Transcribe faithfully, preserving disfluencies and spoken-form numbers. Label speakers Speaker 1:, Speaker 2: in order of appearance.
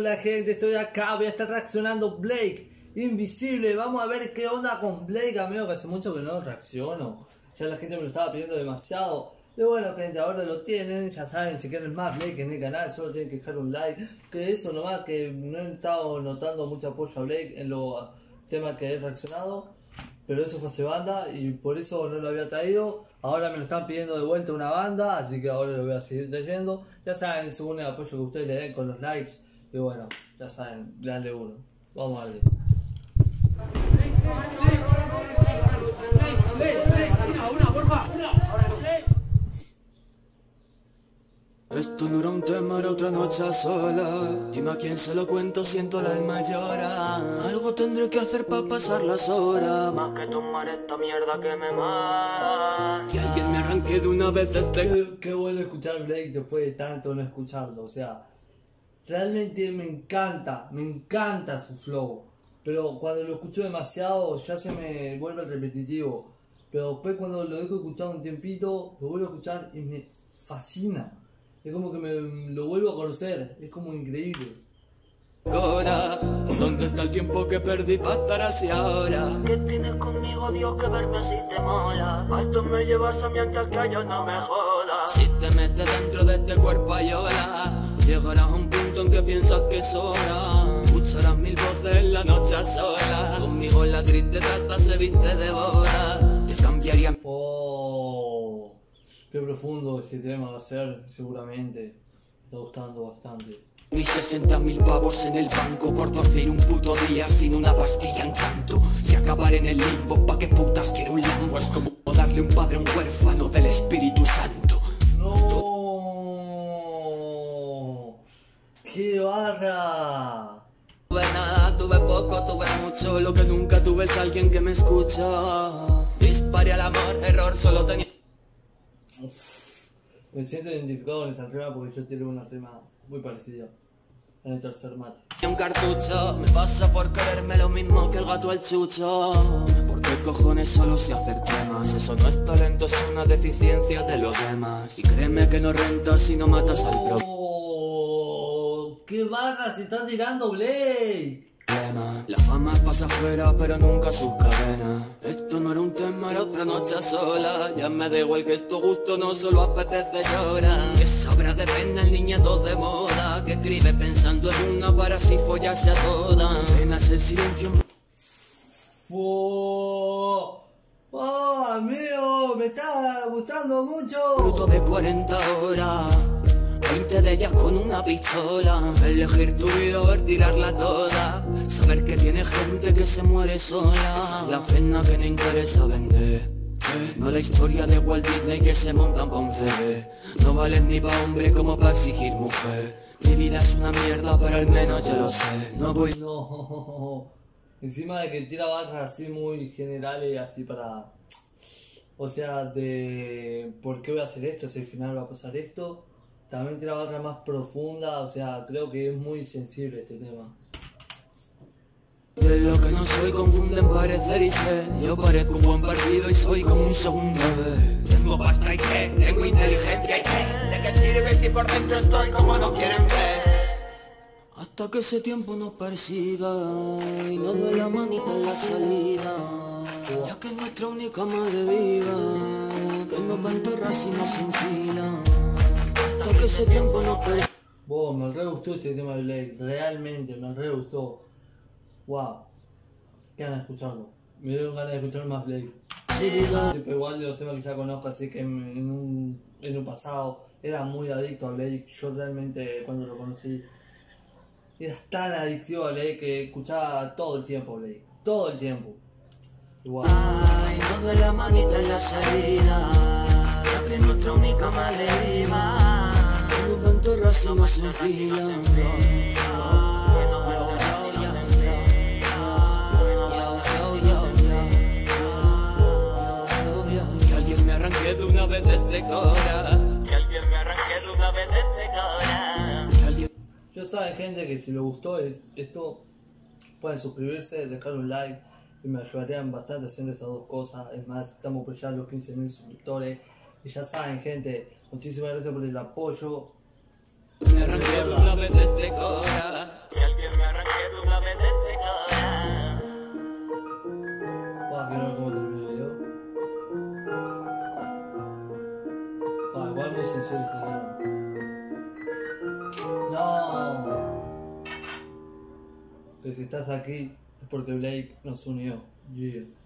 Speaker 1: Hola gente, estoy acá, voy a estar reaccionando Blake Invisible. Vamos a ver qué onda con Blake, amigo, que hace mucho que no reacciono. Ya la gente me lo estaba pidiendo demasiado. Y bueno, gente, ahora lo tienen, ya saben, si quieren más Blake en el canal, solo tienen que dejar un like. Que eso nomás, que no he estado notando mucho apoyo a Blake en los temas que he reaccionado. Pero eso fue hace banda y por eso no lo había traído. Ahora me lo están pidiendo de vuelta una banda, así que ahora lo voy a seguir trayendo. Ya saben, según el apoyo que ustedes le den con los likes. Y bueno, ya saben, dale uno. Vamos a darle.
Speaker 2: Esto no era un tema, era otra noche a sola. Dime a quién se lo cuento, siento el alma llora. Algo tendré que hacer para pasar las horas. Más que tomar esta mierda que me mata. Que alguien me arranque de una vez este...
Speaker 1: Qué, qué bueno escuchar Blake después de tanto no escucharlo. O sea, realmente me encanta, me encanta su flow. Pero cuando lo escucho demasiado ya se me vuelve repetitivo. Pero después cuando lo dejo escuchar un tiempito, lo vuelvo a escuchar y me fascina. Es como que me lo vuelvo a conocer, es como increíble.
Speaker 2: Ahora, ¿dónde está el tiempo que perdí para estar así ahora? ¿Qué tienes conmigo, Dios, que verme así te mola? A esto me llevas a mientras que yo no me joda. Si te metes dentro de este cuerpo a llorar, llegarás a un punto en que piensas que sobra. Escucharás mil voces en la noche a sola. Conmigo la tristeza hasta se viste de boda. Te cambiaría...
Speaker 1: Oh, qué profundo este tema va a ser, seguramente. Me está gustando bastante.
Speaker 2: Mis sesenta mil pavos en el banco por dormir un puto día sin una pastilla en canto. Si acabar en el limbo, ¿pa' qué putas quiero un Lambo? Es como darle un padre a un huérfano del Espíritu Santo.
Speaker 1: No, ¡qué barra!
Speaker 2: Tuve nada, tuve poco, tuve mucho. Lo que nunca tuve es alguien que me escucha. Disparé al amor, error, solo tenía...
Speaker 1: Uf, me siento identificado con esa rima porque yo tengo una rima muy parecida en el tercer mate.
Speaker 2: Un cartucho, me pasa por quererme lo mismo que el gato al chucho. ¿Por qué cojones solo sé hacer temas? Eso no es talento, es una deficiencia de los demás. Y créeme que no renta si no matas al pro...
Speaker 1: Oh, ¡qué barra se está tirando Blake!
Speaker 2: La fama es pasajera pero nunca sus cadenas. Esto no era un tema, era otra noche sola. Ya me da igual que esto gusto no solo apetece llorar. Que sabrá de pena el niñato de moda que escribe pensando en una para así follarse a todas. Penas el silencio.
Speaker 1: Oh, oh, amigo, me está gustando mucho.
Speaker 2: Fruto de cuarenta horas, veinte de ellas con una pistola. Elegir tu vida o ver tirarla toda. Saber que tiene gente que se muere sola. La pena que no interesa vender. No la historia de Walt Disney que se montan pa' un C D. No vales ni pa' hombre como pa' exigir mujer. Mi vida es una mierda pero al menos yo lo sé. No voy...
Speaker 1: No, encima de que tira barras así muy generales, así para... O sea, de... ¿por qué voy a hacer esto? Si al final va a pasar esto. También tira barras más profunda, o sea, creo que es muy sensible este tema.
Speaker 2: De lo que no soy confunden parecer y ser. Yo parezco un buen partido y soy como un segundo B. Tengo pasta y qué, tengo inteligencia y qué. ¿De qué sirve si por dentro estoy como no quieren ver? Hasta que ese tiempo nos persiga y nos dé la manita en la salida. Ya que es nuestra única madre viva, que nos va a enterrar si nos enfila. Hasta que ese tiempo nos persiga.
Speaker 1: Wow, me re gustó este tema de Blake, realmente me re gustó. Wow, qué ganas de escucharlo. Me dio ganas de escuchar más Blake. Tipo, igual de los temas que ya conozco, así que en, en, un, en un pasado era muy adicto a Blake. Yo realmente cuando lo conocí era tan adictivo a Blake que escuchaba todo el tiempo Blake, todo el tiempo. Igual.
Speaker 2: Ay, nos de la manita en la salida, ya que es nuestra única madre viva. Nos va a enterrar si nos enfila. De una vez desde Cora. Que alguien me arranque de una vez desde Cora. Alguien...
Speaker 1: Ya saben, gente, que si les gustó esto pueden suscribirse, dejar un like y me ayudarían bastante haciendo esas dos cosas. Es más, estamos por ya los quince mil suscriptores. Y ya saben, gente, muchísimas gracias por el apoyo.
Speaker 2: Me arranqué de una vez desde Cora.
Speaker 1: Ah, igual muy sencillo este tema. No. Que si estás aquí es porque Blake nos unió. Yeah.